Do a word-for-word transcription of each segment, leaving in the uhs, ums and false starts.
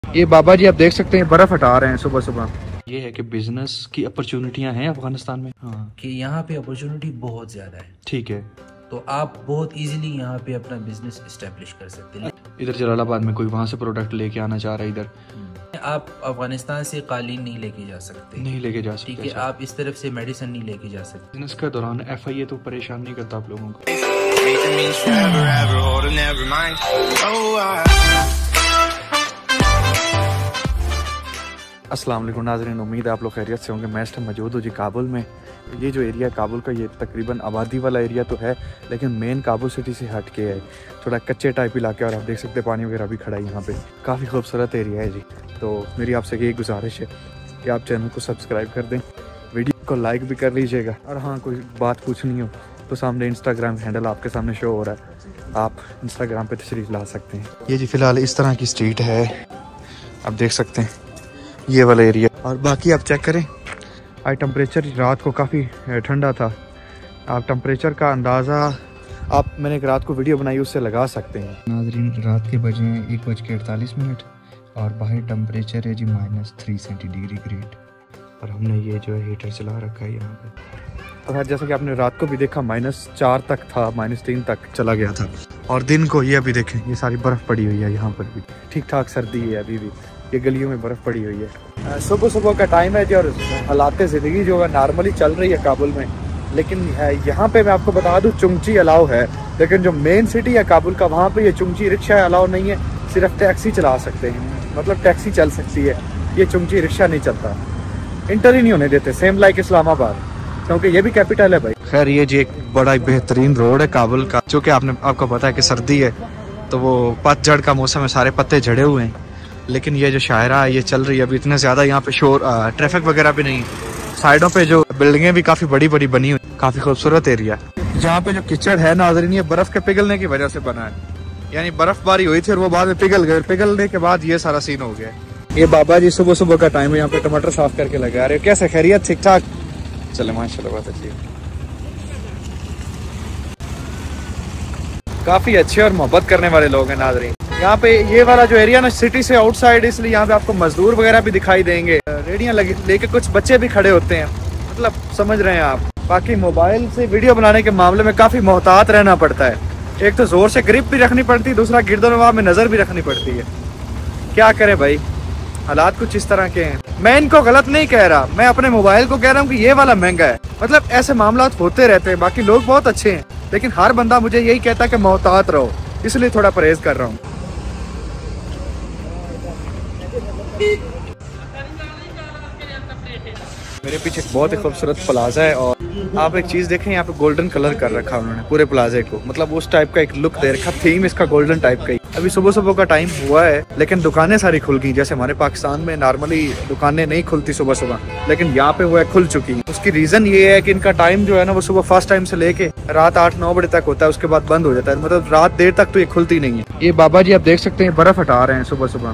ये बाबा जी आप देख सकते हैं बर्फ हटा रहे हैं सुबह सुबह। ये है कि बिजनेस की अपॉर्चुनिटियां हैं अफगानिस्तान में। हाँ कि यहाँ पे अपॉर्चुनिटी बहुत ज़्यादा है। ठीक है, तो आप बहुत इजीली यहाँ पे अपना बिजनेस इस्टेब्लिश कर सकते हैं। इधर जलालाबाद में कोई वहाँ से प्रोडक्ट लेके आना चाह रहा है, इधर आप अफगानिस्तान से कालीन नहीं लेके जा सकते, नहीं लेके जा सकते। ठीक है, आप इस तरफ से मेडिसिन नहीं लेके जा सकते। बिजनेस के दौरान एफ आई ए तो परेशान नहीं करता आप लोगों को? अस्सलाम वालेकुम नाज़रीन, उम्मीद है आप लोग खैरियत से होंगे। मैं इस टाइम मौजूद हूँ जी काबुल में। ये जो एरिया है काबुल का, ये तकरीबन आबादी वाला एरिया तो है, लेकिन मेन काबुल सिटी से हट के है, थोड़ा कच्चे टाइप इलाके। और आप देख सकते हैं पानी वगैरह भी खड़ा है यहाँ पे। काफ़ी खूबसूरत एरिया है जी। तो मेरी आपसे यही गुजारिश है कि आप चैनल को सब्सक्राइब कर दें, वीडियो को लाइक भी कर लीजिएगा। और हाँ, कोई बात पूछनी हो तो सामने इंस्टाग्राम हैंडल आपके सामने शो हो रहा है, आप इंस्टाग्राम पे तशरीफ ला सकते हैं। ये जी फ़िलहाल इस तरह की स्ट्रीट है, आप देख सकते हैं ये वाला एरिया। और बाकी आप चेक करें, आज टेम्परेचर रात को काफ़ी ठंडा था। आप टेम्परेचर का अंदाज़ा आप मैंने एक रात को वीडियो बनाई उससे लगा सकते हैं। नाज़रीन, रात के बजे एक बज के अड़तालीस मिनट और बाहर टेम्परेचर है जी माइनस थ्री सेंटीग्रेड ग्रेड। और हमने ये जो है हीटर चला रखा है यहाँ पे। और जैसा कि आपने रात को भी देखा माइनस चार तक था, माइनस तीन तक चला गया था। और दिन को ये अभी देखें, ये सारी बर्फ़ पड़ी हुई है यहाँ पर भी। ठीक ठाक सर्दी है अभी भी, ये गलियों में बर्फ़ पड़ी हुई है। सुबह सुबह का टाइम है जी, और हालात ज़िंदगी जो है नॉर्मली चल रही है काबुल में। लेकिन यहाँ पे मैं आपको बता दूँ चुंगची अलाउ है, लेकिन जो मेन सिटी है काबुल का, वहाँ पे ये चुंगची रिक्शा अलाउ नहीं है, सिर्फ टैक्सी चला सकते हैं। मतलब टैक्सी चल सकती है, ये चुंगची रिक्शा नहीं चलता, इंटर ही नहीं होने देते। सेम लाइक इस्लामाबाद, क्योंकि ये भी कैपिटल है भाई। खैर, ये जी एक बड़ा बेहतरीन रोड है काबुल का, जो कि आपने आपको पता है कि सर्दी है तो वो पतझड़ का मौसम है, सारे पत्ते झड़े हुए हैं। लेकिन ये जो शायरा है ये चल रही है अभी, इतने ज़्यादा यहाँ पे शोर ट्रैफिक वगैरह भी नहीं। साइडों पे जो बिल्डिंगें भी काफ़ी बड़ी बड़ी बनी हुई, काफ़ी खूबसूरत एरिया। जहाँ पे जो कीचड़ है नाज़रीन, ये बर्फ़ के पिघलने की वजह से बना है, यानी बर्फबारी हुई थी और वो बाद में पिघल गए, पिघलने के बाद ये सारा सीन हो गया। ये बाबा जी सुबह सुबह का टाइम है, यहाँ पे टमाटर साफ करके लगा रहे हो। कैसे, खैरियत, ठीक ठाक? चले माशाल्लाह, बहुत अच्छी, काफ़ी अच्छे और मोहब्बत करने वाले लोग हैं नाज़रीन। यहाँ पे ये वाला जो एरिया ना सिटी से आउटसाइड, इसलिए यहाँ पे आपको मजदूर वगैरह भी दिखाई देंगे, रेडियाँ लगी लेके कुछ बच्चे भी खड़े होते हैं, मतलब समझ रहे हैं आप। बाकी मोबाइल से वीडियो बनाने के मामले में काफ़ी मोहतात रहना पड़ता है। एक तो ज़ोर से ग्रिप भी रखनी पड़ती है, दूसरा गिरदोनवाह में नज़र भी रखनी पड़ती है। क्या करें भाई, हालात कुछ इस तरह के हैं। मैं इनको गलत नहीं कह रहा, मैं अपने मोबाइल को कह रहा हूँ कि ये वाला महंगा है। मतलब ऐसे मामला होते रहते हैं। बाकी लोग बहुत अच्छे हैं, लेकिन हर बंदा मुझे यही कहता है कि मोहतात रहो, इसलिए थोड़ा परहेज कर रहा हूँ। मेरे पीछे बहुत ही खूबसूरत प्लाजा है, और आप एक चीज़ देखें, यहाँ पे गोल्डन कलर कर रखा है उन्होंने पूरे प्लाजे को। मतलब उस टाइप का एक लुक दे रखा, थीम इसका गोल्डन टाइप का ही। अभी सुबह सुबह का टाइम हुआ है, लेकिन दुकानें सारी खुल गई। जैसे हमारे पाकिस्तान में नॉर्मली दुकानें नहीं खुलती सुबह सुबह, लेकिन यहाँ पे वो है खुल चुकी है। उसकी रीज़न ये है कि इनका टाइम जो है ना, वो सुबह फर्स्ट टाइम से लेके रात आठ नौ बजे तक होता है, उसके बाद बंद हो जाता है। मतलब रात देर तक तो ये खुलती नहीं है। ये बाबा जी आप देख सकते हैं बर्फ़ हटा रहे हैं सुबह सुबह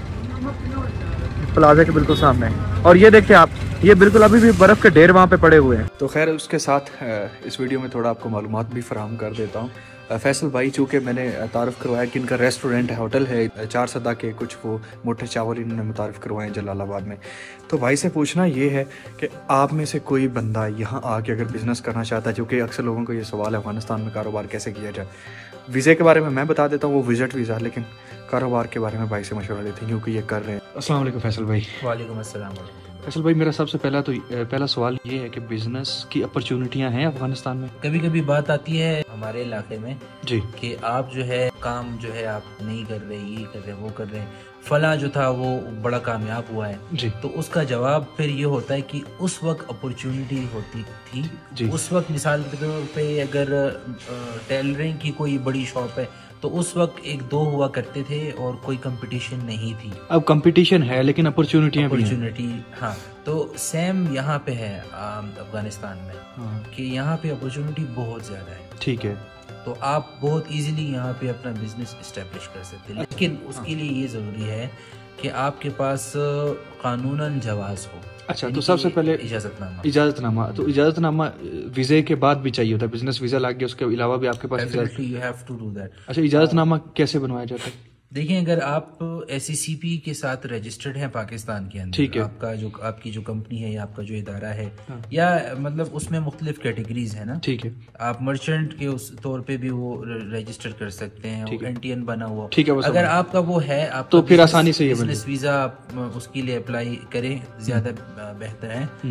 प्लाजा के बिल्कुल सामने। और ये देखिए आप, ये बिल्कुल अभी भी बर्फ़ के ढेर वहाँ पे पड़े हुए हैं। तो खैर, उसके साथ इस वीडियो में थोड़ा आपको मालूमात भी फराहम कर देता हूँ। फैसल भाई, चूँकि मैंने तारुफ करवाया कि इनका रेस्टोरेंट है, होटल है, चार सदा के कुछ वो मोटे चावल इन्होंने मुतारिफ करवाए हैं जलालाबाद में। तो भाई से पूछना ये है कि आप में से कोई बंदा यहाँ आके अगर बिज़नेस करना चाहता है, क्योंकि अक्सर लोगों को ये सवाल है अफगानिस्तान में कारोबार कैसे किया जाए। वीज़े के बारे में मैं बता देता हूँ, वो विज़िट वीज़ा, लेकिन कारोबार के बारे में भाई से मशवरा लेते हैं, क्योंकि ये कर रहे हैं। अस्सलाम वालेकुम फैसल भाई। वालेकुम अस्सलाम। फैसल भाई, मेरा सबसे पहला तो पहला सवाल ये है कि बिजनेस की अपॉर्चुनिटियां हैं अफगानिस्तान में? कभी कभी बात आती है हमारे इलाके में जी कि आप जो है काम जो है आप नहीं कर रहे, ये कर रहे, वो कर रहे, फला जो था वो बड़ा कामयाब हुआ है जी। तो उसका जवाब फिर ये होता है कि उस वक्त अपॉर्चुनिटी होती थी जी। उस वक्त मिसाल के तौर पे अगर टेलरिंग की कोई बड़ी शॉप है तो उस वक्त एक दो हुआ करते थे और कोई कंपटीशन नहीं थी। अब कंपटीशन है, लेकिन अपॉर्चुनिटियां भी हैं। अपॉर्चुनिटी, हाँ, तो सेम यहाँ पे है अफगानिस्तान में। हाँ। कि यहाँ पे अपॉर्चुनिटी बहुत ज्यादा है। ठीक है, तो आप बहुत इजीली यहाँ पे अपना बिजनेस इस्टेब्लिश कर सकते हैं, लेकिन उसके लिए ये ज़रूरी है कि आपके पास कानूनन जवाज़ हो। अच्छा, तो सबसे पहले इजाज़तनामा। इजाज़तनामा तो इजाज़तनामा वीज़े के बाद भी चाहिए होता है, बिजनेस वीज़ा लग गया उसके अलावा भी आपके पास इजाज़त। You have to do that. अच्छा, इजाज़तनामा कैसे बनवाया जाता है? देखिए, अगर आप एस सी सी पी के साथ रजिस्टर्ड हैं पाकिस्तान के अंदर, ठीक है, आपका जो आपकी जो कंपनी है या आपका जो इदारा है, हाँ, या मतलब उसमें मुख्तलिफ कैटेगरीज है ना, ठीक है, आप मर्चेंट के उस तौर पे भी वो रजिस्टर कर सकते हैं, वो एन टी एन बना हुआ, ठीक है। अगर आपका वो है, आप तो फिर आसानी से ये बिजनेस वीजा आप उसके लिए अप्लाई करें, ज्यादा बेहतर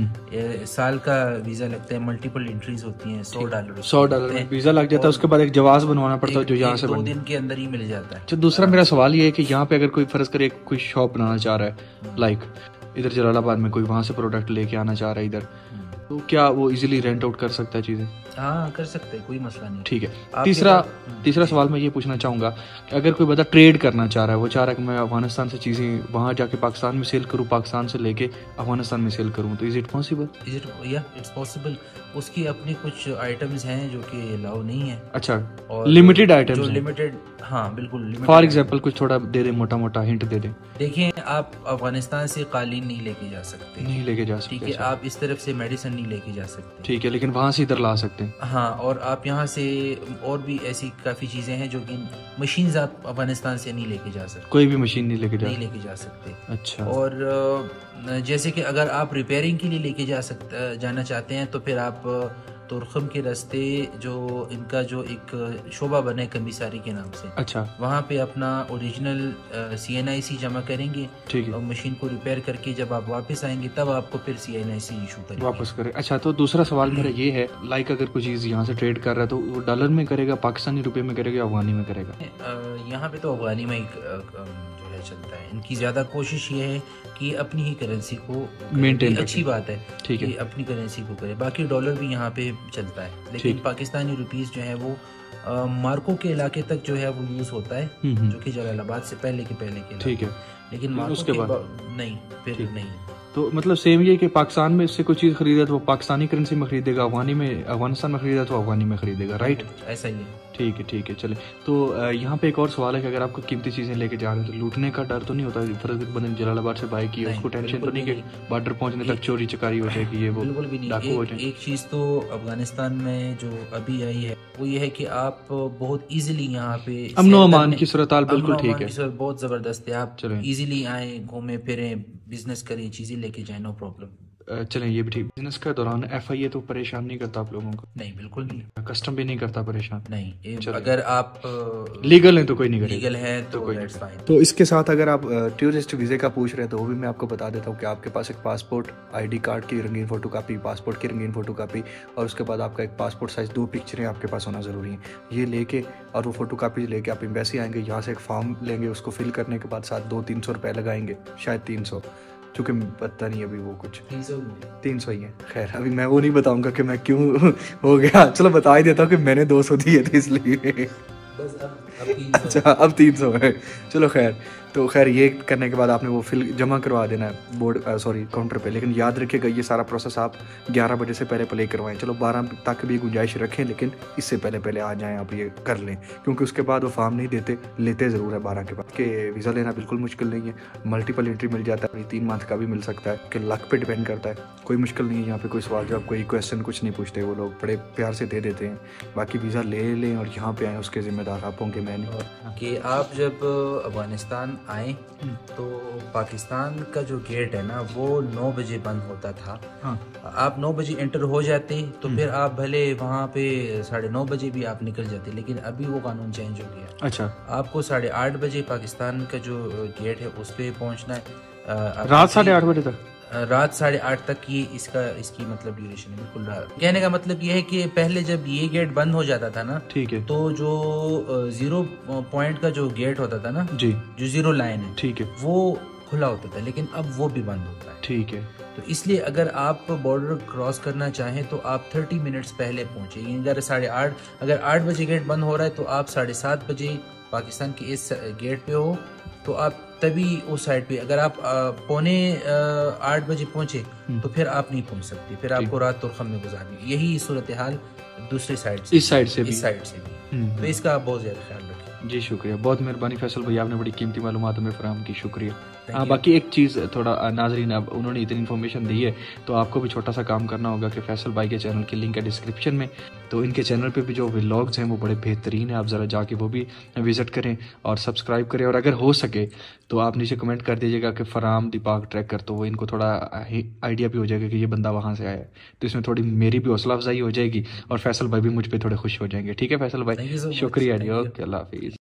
है। साल का वीजा लगता है, मल्टीपल एंट्रीज होती हैं, सौ डॉलर सौ डॉलर वीजा लग जाता है, उसके बाद एक जवाब बनवाना पड़ता है जो यहाँ से दो दिन के अंदर ही मिल जाता है। तो दूसरा मेरा सवाल ये है कि यहाँ पे अगर कोई फर्ज करे कोई शॉप बनाना चाह रहा है, लाइक इधर जलालाबाद में कोई वहां से प्रोडक्ट लेके आना चाह रहा है इधर, तो क्या वो इजीली रेंट आउट कर सकता है चीजें? हाँ, कर सकते हैं, कोई मसला नहीं। ठीक है। तीसरा तीसरा सवाल मैं ये पूछना चाहूंगा कि अगर कोई बंदा ट्रेड करना चाह रहा है, वो चाह रहा है कि मैं अफगानिस्तान से चीजें वहां जाके पाकिस्तान में सेल करूं, पाकिस्तान से लेके अफगानिस्तान में सेल करूं, तो is it possible? Is it या इट्स पॉसिबल। उसकी अपनी कुछ आइटम्स हैं जो कि अलाउ नहीं है। अच्छा, और लिमिटेड आइटम्स जो लिमिटेड, हाँ बिल्कुल। फॉर एग्जांपल कुछ थोड़ा दे दे, मोटा मोटा हिंट दे दे। देखिए, आप अफगानिस्तान से कालीन नहीं लेके जा सकते, नहीं लेके जा सकते, ठीक है। आप इस तरफ से मेडिसिन नहीं लेके जा सकते, ठीक है, लेकिन वहां से इधर ला सकते हैं। हाँ, और आप यहाँ से और भी ऐसी काफी चीजें हैं जो कि मशीन्स आप अफगानिस्तान से नहीं लेके जा सकते, कोई भी मशीन नहीं लेके जा नहीं लेके जा सकते। अच्छा। और जैसे कि अगर आप रिपेयरिंग के लिए लेके जा सकते जाना चाहते हैं, तो फिर आप तुर्खम के रास्ते जो इनका जो एक शोबा बने कमिसारी के नाम से, अच्छा, वहाँ पे अपना ओरिजिनल सी एन आई सी जमा करेंगे, ठीक है, और मशीन को रिपेयर करके जब आप वापस आएंगे तब आपको फिर सी एन आई सी इशू करेंगे, वापस करें। अच्छा, तो दूसरा सवाल मेरा ये है, लाइक अगर कोई चीज़ यहाँ से ट्रेड कर रहा है तो वो डॉलर में करेगा, पाकिस्तानी रुपए में करेगा, अफगानी में करेगा? यहाँ पे तो अफगानी में ही जो है चलता है। इनकी ज्यादा कोशिश ये है कि अपनी ही करेंसी को मेंटेन, अच्छी बात है, ठीक है, अपनी करेंसी को करे। बाकी डॉलर भी यहाँ पे चलता है, लेकिन पाकिस्तानी रुपीस जो है वो आ, मार्को के इलाके तक जो है वो यूज होता है, जो कि जलालाबाद से पहले के पहले के, ठीक है, लेकिन उसके बाद नहीं, फिर नहीं। तो मतलब सेम ये कि पाकिस्तान में इससे कोई चीज खरीदा तो वो पाकिस्तानी करेंसी में खरीदेगा, अफगानी में अफगानिस्तान में खरीदा तो अफगानी में खरीदेगा, राइट? ऐसा ही है। ठीक है, ठीक है, चले। तो यहाँ पे एक और सवाल है कि अगर आपको कीमती चीजें लेके जा रहे हैं तो लूटने का डर तो नहीं होता? फर्ज बंदे ने जलालाबाद से बाय की, उसको टेंशन तो नहीं कि बॉर्डर पहुंचने तक चोरी चकारी हो जाएगी, ये वो? बिल्कुल भी नहीं। एक, एक चीज तो अफगानिस्तान में जो अभी आई है वो ये है कि आप बहुत इजीली यहाँ पे अमनो अमान की सूरत बिल्कुल ठीक है, बहुत जबरदस्त है। आप इजीली आए, घूमे फिरे, बिजनेस करें, चीजें लेके जाए, नो प्रॉब्लम। चलें, ये भी ठीक। बिजनेस के दौरान एफ आई ए तो परेशान नहीं करता आप लोगों को? नहीं, बिल्कुल नहीं। कस्टम भी नहीं करता परेशान? नहीं, अगर आप लीगल हैं तो कोई नहीं करेगा, लीगल है तो, तो कोई दैट्स फाइन। तो इसके साथ अगर आप टूरिस्ट वीजे का पूछ रहे हैं तो वो भी मैं आपको बता देता हूँ कि आपके पास एक पासपोर्ट, आईडी कार्ड की रंगीन फोटो कापी, पासपोर्ट की रंगीन फोटो कापी, और उसके बाद आपका एक पासपोर्ट साइज दो पिक्चरें आपके पास होना जरूरी है। ये लेके और वो फोटो कापी लेके आप एम्बेसी आएंगे, यहाँ से एक फॉर्म लेंगे, उसको फिल करने के बाद साथ दो तीन सौ रुपए लगाएंगे, शायद तीन सौ, चूँकि पता नहीं अभी वो कुछ तीन सौ ही है। खैर, अभी मैं वो नहीं बताऊंगा कि मैं क्यों हो गया, चलो बता ही देता हूँ कि मैंने दो सौ दिए थे इसलिए। अच्छा, अब तीन सौ है, चलो खैर। तो खैर ये करने के बाद आपने वो फिल जमा करवा देना है बोर्ड सॉरी काउंटर पे, लेकिन याद रखिएगा ये सारा प्रोसेस आप ग्यारह बजे से पहले प्ले करवाएं। चलो बारह तक भी गुंजाइश रखें, लेकिन इससे पहले पहले आ जाएं, आप ये कर लें, क्योंकि उसके बाद वो फॉर्म नहीं देते, लेते ज़रूर है बारह के बाद। कि वीज़ा लेना बिल्कुल मुश्किल नहीं है, मल्टीपल एंट्री मिल जाता है, तीन मंथ का भी मिल सकता है, कि लक पे डिपेंड करता है, कोई मुश्किल नहीं है। यहाँ पे कोई सवाल जवाब, कोई क्वेश्चन कुछ नहीं पूछते, वो लोग बड़े प्यार से दे देते हैं। बाकी वीज़ा ले लें और यहाँ पे आएँ, उसके जिम्मेदार आप होंगे, मैं नहीं। कि आप जब अफगानिस्तान आए तो पाकिस्तान का जो गेट है ना वो नौ बजे बंद होता था। हाँ। आप नौ बजे एंटर हो जाते तो फिर आप भले वहाँ पे साढ़े नौ बजे भी आप निकल जाते, लेकिन अभी वो कानून चेंज हो गया। अच्छा, आपको साढ़े आठ बजे पाकिस्तान का जो गेट है उस पे पहुँचना है, रात साढ़े आठ बजे तक, रात साढ़े आठ तक ये इसका इसकी मतलब ड्यूरेशन है। बिल्कुल, कहने का मतलब ये है कि पहले जब ये गेट बंद हो जाता था ना, ठीक है, तो जो जीरो पॉइंट का जो गेट होता था ना जी, जो जीरो लाइन है, ठीक है, वो खुला होता था, लेकिन अब वो भी बंद होता है, ठीक है। तो इसलिए अगर आप बॉर्डर क्रॉस करना चाहें तो आप तीस मिनट्स पहले पहुंचे। अगर साढ़े आठ अगर आठ बजे गेट बंद हो रहा है तो आप साढ़े सात बजे पाकिस्तान के इस गेट पे हो, तो आप तभी उस साइड पे, अगर आप पौने आठ बजे पहुंचे तो फिर आप नहीं पहुंच सकते, फिर आपको रात तुर्खम में गुजारनी। यही सूरत हाल दूसरी साइड से, इस साइड से इस साइड से भी, तो इसका आप बहुत ज्यादा ख्याल रखें। जी शुक्रिया, बहुत मेहरबानी फैसल भाई, आपने बड़ी कीमती मालूमात हमें फराहम की, शुक्रिया। हाँ, बाकी एक चीज़ थोड़ा नाजरीन, अब उन्होंने इतनी इन्फॉर्मेशन दी है तो आपको भी छोटा सा काम करना होगा कि फैसल भाई के चैनल की लिंक है डिस्क्रिप्शन में, तो इनके चैनल पे भी जो व्लॉग्स हैं वो बड़े बेहतरीन है, आप ज़रा जाके वो भी विज़िट करें और सब्सक्राइब करें। और अगर हो सके तो आप नीचे कमेंट कर दीजिएगा कि फराम दीपाक ट्रैकर, तो वो इनको थोड़ा आइडिया भी हो जाएगा कि ये बंदा वहाँ से आया है, तो इसमें थोड़ी मेरी भी हौसला अफजाई हो जाएगी और फैसल भाई भी मुझ पर थोड़े खुश हो जाएंगे। ठीक है फैसल भाई, शुक्रिया जी, ओके, अल्लाह हाफिज़।